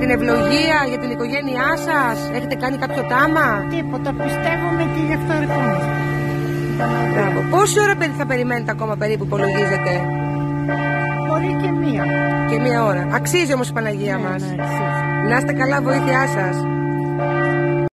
την ευλογία για την οικογένειά σας? Έχετε κάνει κάποιο τάμα? Τίποτα, πιστεύουμε και γι' αυτό ερχόμαστε. Μπράβο. Πόση ώρα θα περιμένετε ακόμα περίπου, υπολογίζετε? Μπορεί και μία. Και μία ώρα. Αξίζει όμως η Παναγία μας. Ναι, αξίζει. Να είστε καλά, βοήθειά σας.